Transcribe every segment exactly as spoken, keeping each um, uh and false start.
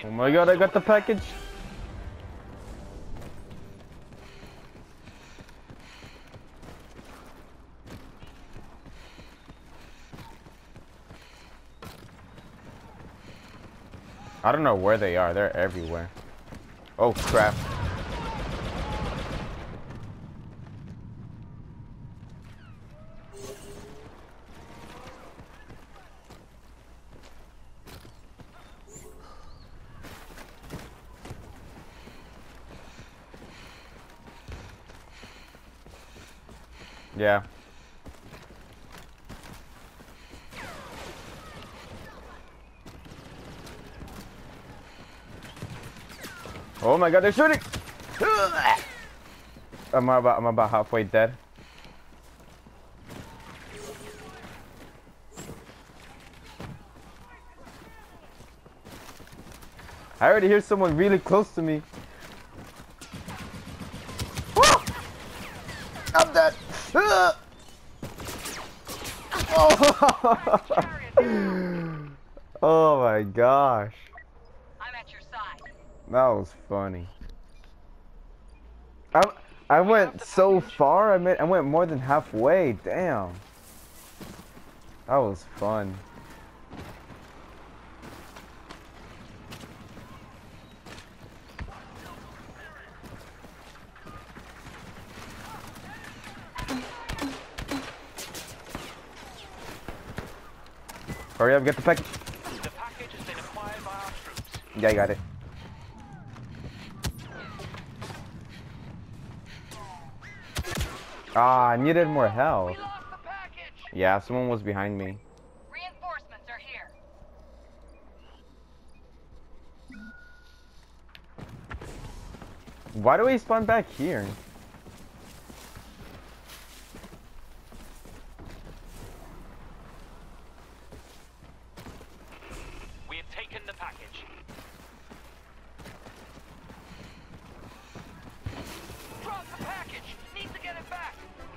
Oh my god, I got the package. I don't know where they are. They're everywhere. Oh crap. Yeah. Oh my god, they're shooting! I'm about, I'm about halfway dead. I already hear someone really close to me. Oh! I'm dead! Oh! Oh my gosh. I'm at your side. That was funny. I I went so far. I mean, I went more than halfway. Damn. That was fun. Hurry up, get the package. The package has been acquired by our troops. Yeah, I got it. Ah, I needed more health. We lost the package. Yeah, someone was behind me. Reinforcements are here. Why do we spawn back here? We have taken the package. Drop the package. Need to get it back.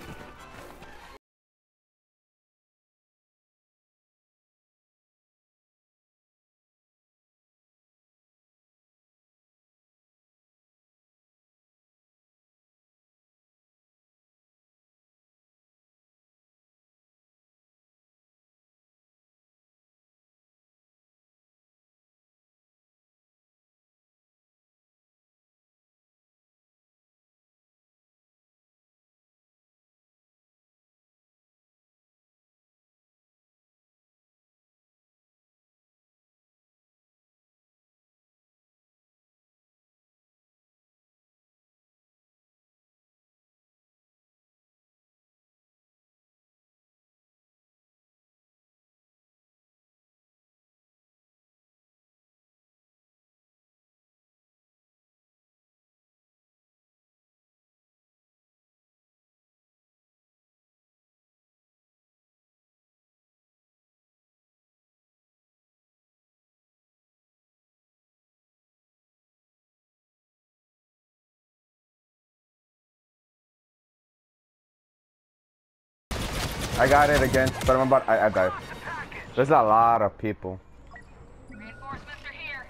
I got it again, but I'm about. I, I died. There's a lot of people. Reinforcements are here.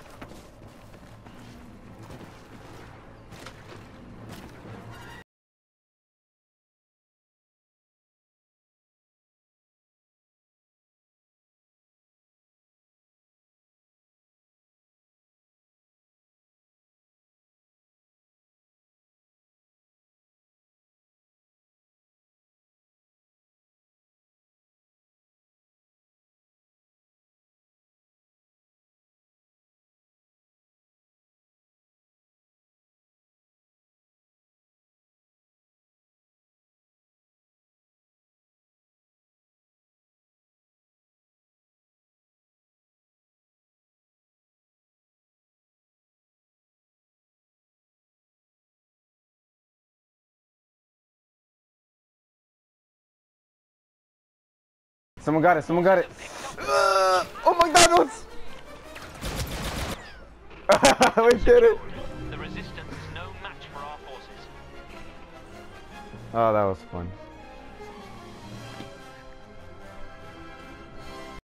Someone got it. Someone got it. Uh, oh McDonald's! We did it. The resistance is no match for our forces. Oh, that was fun.